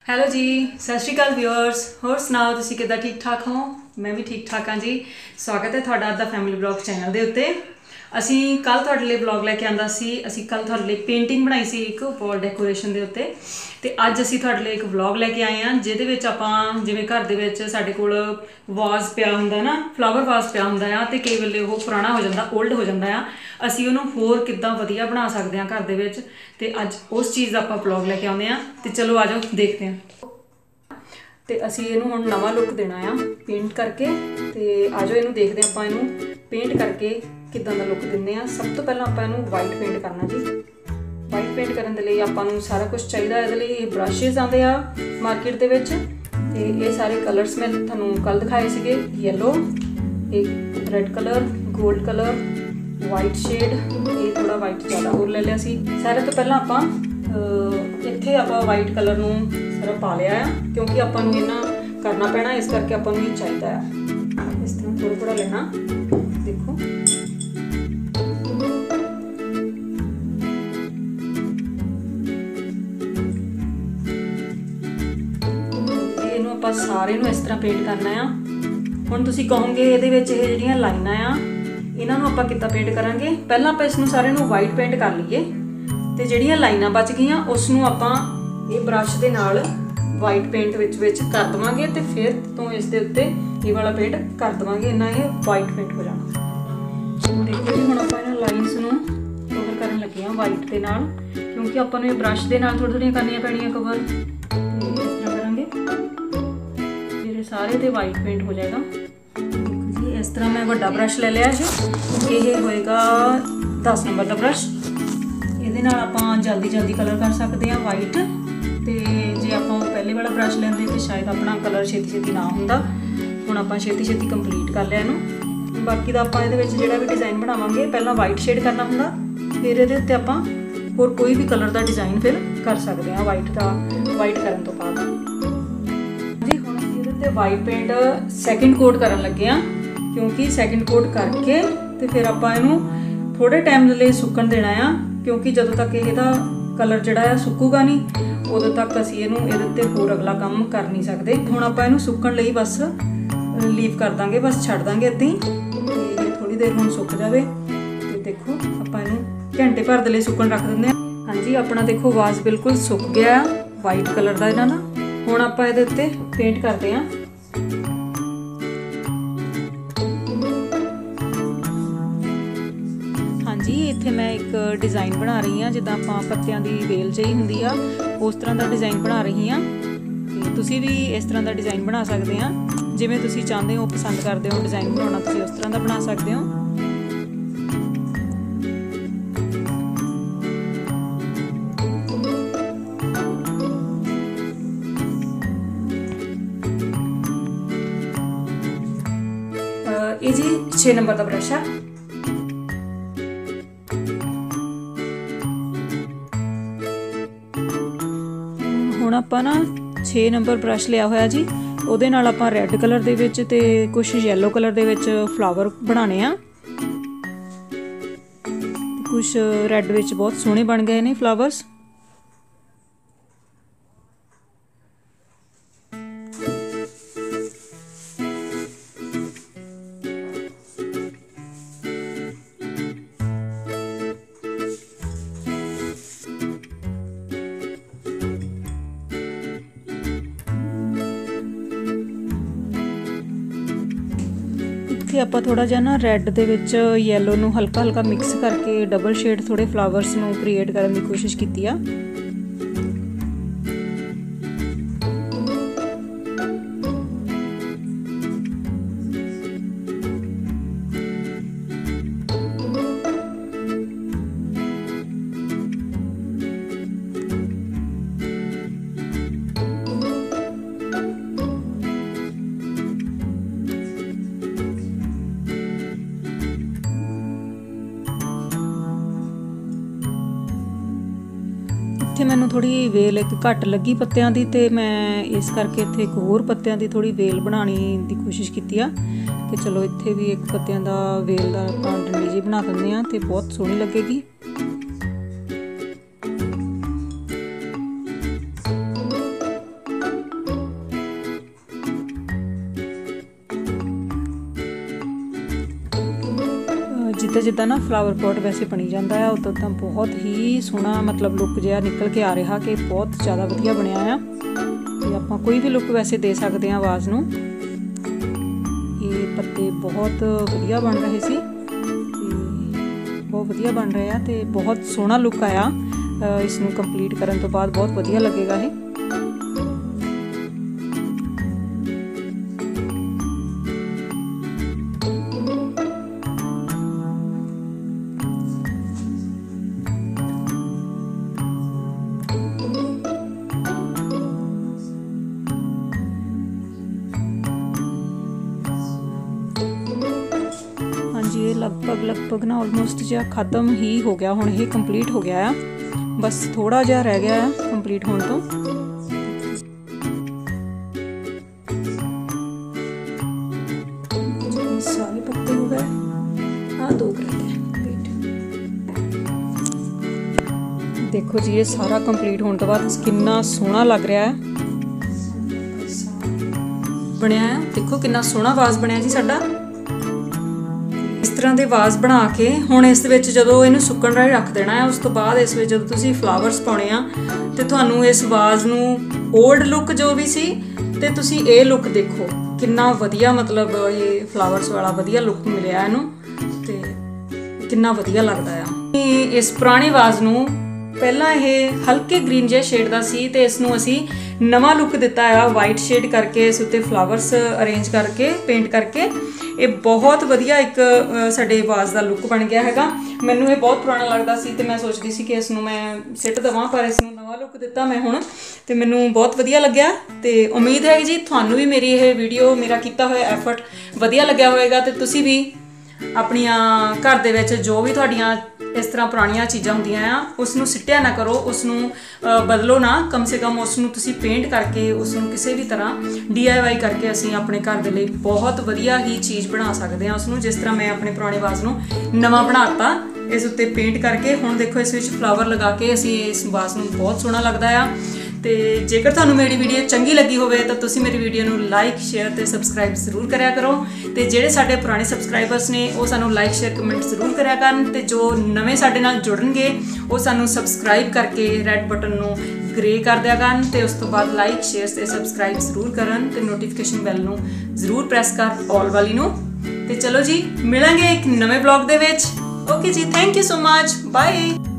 Hello ਜੀ, ਸਤਿ ਸ਼੍ਰੀ ਅਕਾਲ viewers. ਹੋਰ ਸੁਣਾਓ ਤੁਸੀਂ ਕਿੱਦਾਂ? ਠੀਕ ਠਾਕ ਹੋ? ਮੈਂ ਵੀ ਠੀਕ ਠਾਕ ਹਾਂ ਜੀ। ਸਵਾਗਤ ਹੈ ਤੁਹਾਡਾ ਅੱਜ ਦਾ ਫੈਮਿਲੀ ਬਲੌਗ ਚੈਨਲ ਦੇ ਉੱਤੇ। ਅਸੀਂ ਕੱਲ ਤੁਹਾਡੇ ਲਈ ਬਲੌਗ ਲੈ ਕੇ ਆਂਦਾ ਸੀ। ਅਸੀਂ ਕੱਲ ਤੁਹਾਡੇ ਲਈ ਪੇਂਟਿੰਗ ਬਣਾਈ ਸੀ ਇੱਕ ਵਾਲ ਡੈਕੋਰੇਸ਼ਨ ਦੇ ਉੱਤੇ, ਤੇ ਅੱਜ ਅਸੀਂ ਤੁਹਾਡੇ ਲਈ ਇੱਕ ਵਲੌਗ ਲੈ ਕੇ ਆਏ ਹਾਂ ਜਿਹਦੇ ਵਿੱਚ ਆਪਾਂ ਜਿਵੇਂ ਘਰ ਦੇ ਵਿੱਚ ਸਾਡੇ ਕੋਲ ਵਾਜ਼ ਪਿਆ ਹੁੰਦਾ ਨਾ, ਫਲਾਵਰ ਵਾਜ਼ ਪਿਆ ਹੁੰਦਾ ਆ, ਤੇ ਕਈ ਵੇਲੇ ਉਹ ਪੁਰਾਣਾ ਹੋ ਜਾਂਦਾ, ਓਲਡ ਹੋ ਜਾਂਦਾ ਆ। ਅਸੀਂ ਉਹਨੂੰ ਹੋਰ ਕਿੱਦਾਂ ਵਧੀਆ ਬਣਾ ਸਕਦੇ ਹਾਂ ਘਰ ਦੇ ਵਿੱਚ, ਤੇ ਅੱਜ ਉਸ ਚੀਜ਼ ਦਾ ਆਪਾਂ ਵਲੌਗ ਲੈ ਕੇ ਆਉਂਦੇ ਹਾਂ। ਤੇ ਚਲੋ ਆ ਜਾਓ ਦੇਖਦੇ ਹਾਂ। ਤੇ ਅਸੀਂ ਇਹਨੂੰ ਹੁਣ ਨਵਾਂ ਲੁੱਕ ਦੇਣਾ ਆ ਪੇਂਟ ਕਰਕੇ, ਤੇ ਆ ਜਾਓ ਇਹਨੂੰ ਦੇਖਦੇ ਆਪਾਂ ਇਹਨੂੰ ਪੇਂਟ ਕਰਕੇ ਕਿੱਦਾਂ ਦਾ ਲੁੱਕ ਦਿੰਦੇ ਆ। ਸਭ ਤੋਂ ਪਹਿਲਾਂ ਆਪਾਂ ਇਹਨੂੰ ਵਾਈਟ ਪੇਂਟ ਕਰਨਾ ਜੀ। ਵਾਈਟ ਪੇਂਟ ਕਰਨ ਦੇ ਲਈ ਆਪਾਂ ਨੂੰ ਸਾਰਾ ਕੁਝ ਚਾਹੀਦਾ। ਇਹਦੇ ਲਈ ਇਹ ਬ੍ਰਸ਼ਿਸ ਆਉਂਦੇ ਆ ਮਾਰਕੀਟ ਦੇ ਵਿੱਚ, ਤੇ ਇਹ ਸਾਰੇ ਕਲਰਸ ਮੈਂ ਤੁਹਾਨੂੰ ਕੱਲ ਦਿਖਾਏ ਸੀਗੇ। ਯੈਲੋ, ਇੱਕ red colour, gold colour, white shade, ਇਹ ਥੋੜਾ ਵਾਈਟ ਜ਼ਿਆਦਾ ਹੋਰ ਲੈ ਲਿਆ ਸੀ। ਸਾਰੇ ਤੋਂ ਪਹਿਲਾਂ ਆਪਾਂ ਇੱਥੇ ਆਪਾਂ ਵਾਈਟ ਕਲਰ ਨੂੰ ਸਾਰਾ ਪਾ ਲਿਆ ਆ, ਕਿਉਂਕਿ ਆਪਾਂ ਨੂੰ ਇਹਨਾਂ ਕਰਨਾ ਪੈਣਾ, ਇਸ ਕਰਕੇ ਆਪਾਂ ਨੂੰ ਇਹ ਚਾਹੀਦਾ ਆ। ਇਸ ਤਰ੍ਹਾਂ ਥੋੜਾ ਥੋੜਾ ਲੈਣਾ, ਦੇਖੋ। ਇਹਨੂੰ ਆਪਾਂ ਸਾਰੇ ਨੂੰ ਇਸ ਤਰ੍ਹਾਂ ਪੇਂਟ ਕਰਨਾ ਆ। ਹੁਣ ਤੁਸੀਂ ਕਹੋਗੇ ਇਹਦੇ ਵਿੱਚ ਇਹ ਜਿਹੜੀਆਂ ਲਾਈਨਾਂ ਆ ਇਹਨਾਂ ਨੂੰ ਆਪਾਂ ਕਿੱਦਾਂ ਪੇਂਟ ਕਰਾਂਗੇ। ਪਹਿਲਾਂ ਆਪਾਂ ਇਸ ਨੂੰ ਸਾਰੇ ਨੂੰ ਵਾਈਟ ਪੇਂਟ ਕਰ ਲਈਏ, ਤੇ ਜਿਹੜੀਆਂ ਲਾਈਨਾਂ ਬਚ ਗਈਆਂ ਉਸ ਨੂੰ ਆਪਾਂ ਇਹ ਬ੍ਰਸ਼ ਦੇ ਨਾਲ ਵਾਈਟ ਪੇਂਟ ਵਿੱਚ ਕਰ ਦਵਾਂਗੇ, ਤੇ ਫਿਰ ਤੋਂ ਇਸ ਦੇ ਉੱਤੇ ਇਹ ਵਾਲਾ ਪੇਂਟ ਕਰ ਦਵਾਂਗੇ। ਇਹਨਾਂ ਇਹ ਵਾਈਟ ਪੇਂਟ ਹੋ ਜਾਣਾ। ਦੇਖੋ ਜੀ, ਹੁਣ ਆਪਾਂ ਇਹਨਾਂ ਲਾਈਨਸ ਨੂੰ ਕਵਰ ਕਰਨ ਲੱਗੇ ਹਾਂ ਵਾਈਟ ਦੇ ਨਾਲ, ਕਿਉਂਕਿ ਆਪਾਂ ਨੂੰ ਇਹ ਬ੍ਰਸ਼ ਦੇ ਨਾਲ ਥੋੜ੍ਹੀਆਂ ਕਰਨੀਆਂ ਪੈਣੀਆਂ ਕਵਰ। ਤੇ ਇਸ ਤਰ੍ਹਾਂ ਕਰਾਂਗੇ, ਫਿਰ ਸਾਰੇ ਤੇ ਵਾਈਟ ਪੇਂਟ ਹੋ ਜਾਏਗਾ। ਦੇਖੋ ਜੀ, ਇਸ ਤਰ੍ਹਾਂ ਮੈਂ ਵੱਡਾ ਬ੍ਰਸ਼ ਲੈ ਲਿਆ ਹੈ। ਇਹ ਹੋਏਗਾ 10 ਨੰਬਰ ਦਾ ਬ੍ਰਸ਼। ਇਹਦੇ ਨਾਲ ਆਪਾਂ ਜਲਦੀ ਕਲਰ ਕਰ ਸਕਦੇ ਹਾਂ ਵਾਈਟ, ਤੇ ਜੇ ਆਪਾਂ ਪਹਿਲੇ ਵਾਲਾ ਬ੍ਰਸ਼ ਲੈਂਦੇ ਤੇ ਸ਼ਾਇਦ ਆਪਣਾ ਕਲਰ ਛੇਤੀ ਨਾ ਹੁੰਦਾ। ਹੁਣ ਆਪਾਂ ਛੇਤੀ ਕੰਪਲੀਟ ਕਰ ਲਿਆ ਇਹਨੂੰ। ਬਾਕੀ ਦਾ ਆਪਾਂ ਇਹਦੇ ਵਿੱਚ ਜਿਹੜਾ ਵੀ ਡਿਜ਼ਾਈਨ ਬਣਾਵਾਂਗੇ ਪਹਿਲਾਂ ਵਾਈਟ ਸ਼ੇਡ ਕਰਨਾ ਹੁੰਦਾ, ਫਿਰ ਇਹਦੇ ਉੱਤੇ ਆਪਾਂ ਹੋਰ ਕੋਈ ਵੀ ਕਲਰ ਦਾ ਡਿਜ਼ਾਈਨ ਫਿਰ ਕਰ ਸਕਦੇ ਹਾਂ ਵਾਈਟ ਕਰਨ ਤੋਂ ਬਾਅਦ ਜੀ। ਹੁਣ ਅਸੀਂ ਇਹਦੇ ਉੱਤੇ ਵਾਈਟ ਪੇਂਟ ਸੈਕਿੰਡ ਕੋਟ ਕਰਨ ਲੱਗੇ ਹਾਂ, ਕਿਉਂਕਿ ਸੈਕਿੰਡ ਕੋਟ ਕਰਕੇ ਤੇ ਫਿਰ ਆਪਾਂ ਇਹਨੂੰ ਥੋੜੇ ਟਾਈਮ ਦੇ ਲਈ ਸੁੱਕਣ ਦੇਣਾ ਆ, ਕਿਉਂਕਿ ਜਦੋਂ ਤੱਕ ਇਹਦਾ ਕਲਰ ਜਿਹੜਾ ਆ ਸੁੱਕੂਗਾ ਨਹੀਂ ਉਦੋਂ ਤੱਕ ਅਸੀਂ ਇਹਦੇ ਉੱਤੇ ਹੋਰ ਅਗਲਾ ਕੰਮ ਕਰ ਨਹੀਂ ਸਕਦੇ। ਹੁਣ ਆਪਾਂ ਇਹਨੂੰ ਸੁੱਕਣ ਲਈ ਬਸ ਲੀਵ ਕਰ ਦਾਂਗੇ, ਬਸ ਛੱਡ ਦਾਂਗੇ ਇੱਦਾਂ ਹੀ, ਤੇ ਇਹ ਥੋੜੀ ਦੇਰ ਹੁਣ ਸੁੱਕ ਜਾਵੇ। ਤੇ ਦੇਖੋ ਆਪਾਂ ਇਹਨੂੰ ਘੰਟੇ ਭਰ ਦੇ ਲਈ ਸੁੱਕਣ ਰੱਖ ਦਿੰਦੇ ਹਾਂ। ਹਾਂਜੀ, ਆਪਣਾ ਦੇਖੋ ਵਾਜ਼ ਬਿਲਕੁਲ ਸੁੱਕ ਗਿਆ ਵਾਈਟ ਕਲਰ ਦਾ ਇਹਨਾਂ ਦਾ। ਹੁਣ ਆਪਾਂ ਇਹਦੇ ਉੱਤੇ ਪੇਂਟ ਕਰਦੇ ਹਾਂ। ਹਾਂਜੀ, ਇੱਥੇ ਮੈਂ ਇੱਕ ਡਿਜ਼ਾਈਨ ਬਣਾ ਰਹੀ ਹਾਂ, ਜਿੱਦਾਂ ਆਪਾਂ ਪੱਤਿਆਂ ਦੀ ਵੇਲ ਜਿਹੀ ਹੁੰਦੀ ਆ ਉਸ ਤਰ੍ਹਾਂ ਦਾ ਡਿਜ਼ਾਈਨ ਬਣਾ ਰਹੀ ਹਾਂ। ਤੇ ਤੁਸੀਂ ਵੀ ਇਸ ਤਰ੍ਹਾਂ ਦਾ ਡਿਜ਼ਾਈਨ ਬਣਾ ਸਕਦੇ ਆ, ਜਿਵੇਂ ਤੁਸੀਂ ਚਾਹੁੰਦੇ ਹੋ, ਪਸੰਦ ਕਰਦੇ ਹੋ ਡਿਜ਼ਾਈਨ ਬਣਾਉਣਾ, ਤੁਸੀਂ ਉਸ ਤਰ੍ਹਾਂ ਦਾ ਬਣਾ ਸਕਦੇ ਹੋ। ਇਹ ਜੀ 6 ਨੰਬਰ ਦਾ ਬ੍ਰਸ਼ ਆ। ਹੁਣ ਆਪਾਂ ਨਾ 6 ਨੰਬਰ ਬ੍ਰਸ਼ ਲਿਆ ਹੋਇਆ ਜੀ, ਉਹਦੇ ਨਾਲ ਆਪਾਂ ਰੈੱਡ ਕਲਰ ਦੇ ਵਿੱਚ ਤੇ ਕੁਝ ਯੈਲੋ ਕਲਰ ਦੇ ਵਿੱਚ ਫਲਾਵਰ ਬਣਾਉਣੇ ਆ। ਕੁਝ ਰੈੱਡ ਵਿੱਚ ਬਹੁਤ ਸੋਹਣੇ ਬਣ ਗਏ ਨੇ ਫਲਾਵਰਸ। ਆਪਾਂ ਥੋੜਾ ਜਿਹਾ ਨਾ ਰੈੱਡ ਦੇ ਵਿੱਚ ਯੈਲੋ ਨੂੰ ਹਲਕਾ ਮਿਕਸ ਕਰਕੇ ਡਬਲ ਸ਼ੇਡ ਥੋੜੇ ਫਲਾਵਰਸ ਨੂੰ ਕ੍ਰੀਏਟ ਕਰਨ ਦੀ ਕੋਸ਼ਿਸ਼ ਕੀਤੀ ਆ। ਇੱਥੇ ਮੈਨੂੰ ਥੋੜੀ ਵੇਲ ਇੱਕ ਘੱਟ ਲੱਗੀ ਪੱਤਿਆਂ ਦੀ, ਤੇ ਮੈਂ ਇਸ ਕਰਕੇ ਇੱਥੇ ਇੱਕ ਹੋਰ ਪੱਤਿਆਂ ਦੀ ਥੋੜੀ ਵੇਲ ਬਣਾਉਣੀ ਦੀ ਕੋਸ਼ਿਸ਼ ਕੀਤੀ ਆ ਕਿ ਚਲੋ ਇੱਥੇ ਵੀ ਇੱਕ ਪੱਤਿਆਂ ਦਾ ਵੇਲ ਦਾ ਆਪਾਂ ਡੰਡੀ ਜਿਹੀ ਬਣਾ ਦਿੰਦੇ ਆ ਤੇ ਬਹੁਤ ਸੋਹਣੀ ਲੱਗੇਗੀ। तो जिद्दां ना फ्लावर पॉट वैसे बनी जाता है उदों तो बहुत ही सोहना मतलब लुक जिहा निकल के आ रहा कि बहुत ज़्यादा वधिया बनया आ। ते आपां कोई भी लुक वैसे दे सकते हैं वाज नूं। ये पत्ते बहुत वधिया बन रहे सी, बहुत वधिया बन रहे हैं ते बहुत सोहना लुक आया। इसनूं कंप्लीट करन तो बाद बहुत वधिया लगेगा ये। ये लगभग ना ऑलमोस्ट जो खत्म ही हो गया, हुण ये कंप्लीट हो गया है, बस थोड़ा जिहा रह गया है कंप्लीट होने तो। सारे पत्ते हो गए, हाँ 2 करते हैं कंप्लीट। देखो जी ये सारा कंप्लीट होने तो बाद कितना सोहना लग रहा है बनया है। देखो कितना सोहना वाज बनया जी साडा। इस तरह के वाज बना के हुण इस विच जदों इहनूं सुक्कण राही रख देना है। उस तो बाद इस विच जदों तुसीं फ्लावर्स पाउणे आ ते तुहानूं इस वाज नूं ओल्ड लुक जो भी सी ते तुसीं ये लुक देखो कितना वधिया, मतलब ये फ्लावर्स वाला वधिया लुक मिलिया इहनूं ते कितना वधिया लगदा आ। इस पुराने वाज नूं पहला ये हल्के ग्रीन जे शेड का सी ते इसनूं असीं नवा लुक दिता है वाइट शेड करके, इस उत्ते फ्लावर्स अरेंज करके पेंट करके। ये बहुत वधिया एक साडे वाज का लुक बन गया हैगा। मैनूं ये बहुत पुराना लगता सी ते मैं सोचदी सी कि इसनूं मैं सिट देवां, पर इसनूं नवा लुक दिता मैं हुण ते मैनूं बहुत वधिया लग्या। ते उम्मीद है जी तुहानूं भी मेरी ये वीडियो मेरा कीता होया एफर्ट वधिया लग्या होएगा ते तुसीं भी अपनियां घर दे विच जो भी तुहाडियां इस तरह पुरानियां चीज़ां होंदियां आ उसनूं सिट्टिया ना करो, उसनूं बदलो ना, कम से कम उसनूं तुसीं पेंट करके उसनूं किसी भी तरह DIY करके असीं अपने घर दे लई बहुत वधिया ही चीज़ बना सकते हैं उसनूं। जिस तरह मैं अपने पुराने वाज नूं नवां बनाता इस उत्ते पेंट करके। हुण देखो इस विच फ्लावर लगा के असीं इस वाज नूं बहुत सोहना लगदा आ। ते जेकर तुहानूं मेरी वीडियो चंगी लगी होवे तो तुसीं मेरी वीडियो नूं लाइक शेयर ते सबसक्राइब जरूर करिया करो। ते जिहड़े साडे पुराने सबसक्राइबर्स ने वो सानूं लाइक शेयर कमेंट जरूर करिया करन, ते जो नਵੇਂ साडे नाल जुड़नगे वो सानूं सबसक्राइब करके रैड बटन नूं ग्रे कर दिया करन ते उस तो बाद लाइक शेयर ते सबसक्राइब जरूर करन ते नोटिफिकेशन बैल नूं जरूर प्रेस कर ऑल वाली नूं। ते चलो जी मिलांगे एक नਵੇਂ ब्लॉग दे विच। ओके जी, thank you so much, bye.